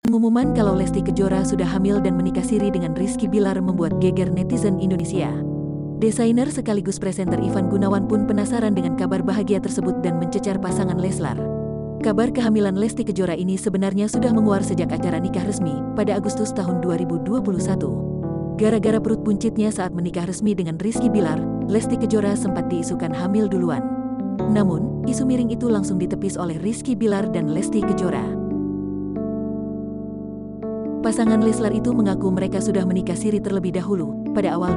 Pengumuman kalau Lesti Kejora sudah hamil dan menikah siri dengan Rizky Bilar membuat geger netizen Indonesia. Desainer sekaligus presenter Ivan Gunawan pun penasaran dengan kabar bahagia tersebut dan mencecar pasangan Leslar. Kabar kehamilan Lesti Kejora ini sebenarnya sudah menguar sejak acara nikah resmi pada Agustus tahun 2021. Gara-gara perut buncitnya saat menikah resmi dengan Rizky Bilar, Lesti Kejora sempat diisukan hamil duluan. Namun, isu miring itu langsung ditepis oleh Rizky Bilar dan Lesti Kejora. Pasangan Leslar itu mengaku mereka sudah menikah siri terlebih dahulu, pada awal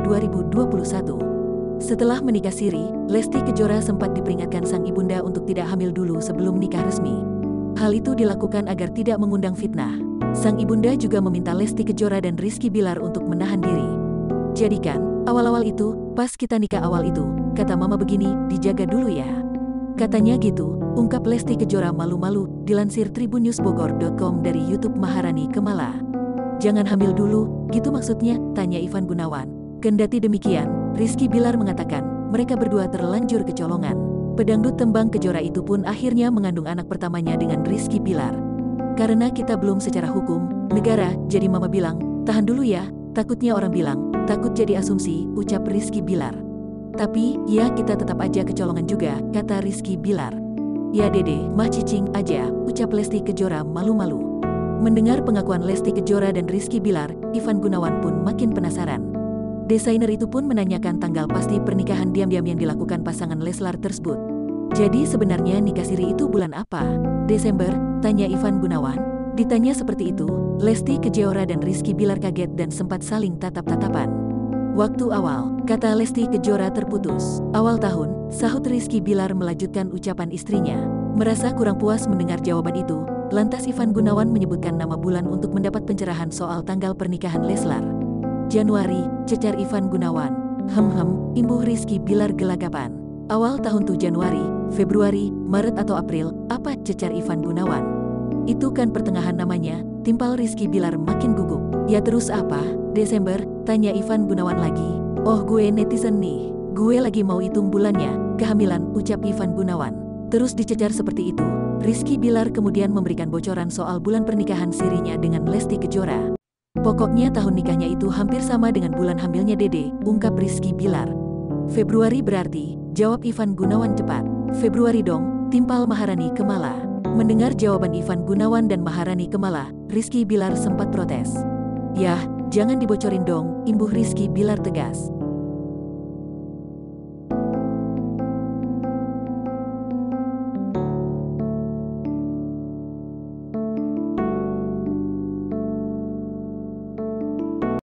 2021. Setelah menikah siri, Lesti Kejora sempat diperingatkan sang ibunda untuk tidak hamil dulu sebelum nikah resmi. Hal itu dilakukan agar tidak mengundang fitnah. Sang ibunda juga meminta Lesti Kejora dan Rizky Bilar untuk menahan diri. Jadikan, awal-awal itu, pas kita nikah awal itu, kata mama begini, dijaga dulu ya. Katanya gitu, ungkap Lesti Kejora malu-malu, dilansir tribunnews.bogor.com dari YouTube Maharani Kemala. Jangan hamil dulu, gitu maksudnya, tanya Ivan Gunawan. Kendati demikian, Rizky Bilar mengatakan, mereka berdua terlanjur kecolongan. Pedangdut tembang Kejora itu pun akhirnya mengandung anak pertamanya dengan Rizky Bilar. Karena kita belum secara hukum, negara, jadi mama bilang, tahan dulu ya, takutnya orang bilang, takut jadi asumsi, ucap Rizky Bilar. Tapi, ya kita tetap aja kecolongan juga, kata Rizky Bilar. Ya dede, mah cicing aja, ucap Lesti Kejora malu-malu. Mendengar pengakuan Lesti Kejora dan Rizky Bilar, Ivan Gunawan pun makin penasaran. Desainer itu pun menanyakan tanggal pasti pernikahan diam-diam yang dilakukan pasangan Leslar tersebut. Jadi sebenarnya nikah siri itu bulan apa? Desember, tanya Ivan Gunawan. Ditanya seperti itu, Lesti Kejora dan Rizky Bilar kaget dan sempat saling tatap-tatapan. Waktu awal, kata Lesti Kejora terputus. Awal tahun, sahut Rizky Bilar melanjutkan ucapan istrinya. Merasa kurang puas mendengar jawaban itu, lantas Ivan Gunawan menyebutkan nama bulan untuk mendapat pencerahan soal tanggal pernikahan Leslar. Januari, cecar Ivan Gunawan. Imbuh Rizky Bilar gelagapan. Awal tahun tuh Januari, Februari, Maret atau April, apa cecar Ivan Gunawan? Itu kan pertengahan namanya, timpal Rizky Bilar makin gugup. Ya terus apa? Desember, tanya Ivan Gunawan lagi. Oh gue netizen nih, gue lagi mau hitung bulannya, kehamilan, ucap Ivan Gunawan. Terus dicecar seperti itu, Rizky Bilar kemudian memberikan bocoran soal bulan pernikahan sirinya dengan Lesti Kejora. Pokoknya tahun nikahnya itu hampir sama dengan bulan hamilnya Dede, ungkap Rizky Bilar. Februari berarti, jawab Ivan Gunawan cepat. Februari dong, timpal Maharani Kemala. Mendengar jawaban Ivan Gunawan dan Maharani Kemala, Rizky Bilar sempat protes. Yah, jangan dibocorin dong, imbuh Rizky Bilar tegas.